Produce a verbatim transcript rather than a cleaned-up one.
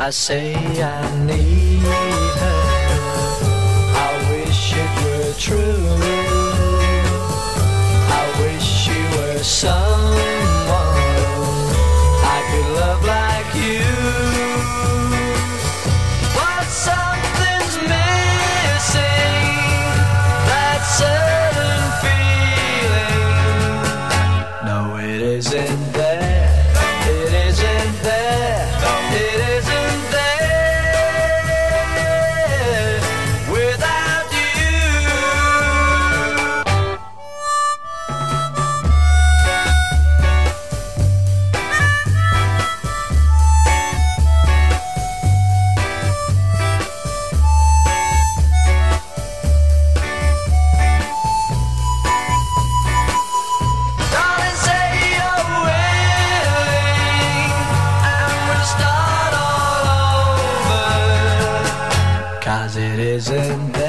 I say I need her. I wish it were true. I wish she were someone I could love like you. But something's missing, that certain feeling. No, it isn't there. It isn't there. It isn't there without you. Darling, say you're willing, and we'll start all over. 'Cause it isn't there.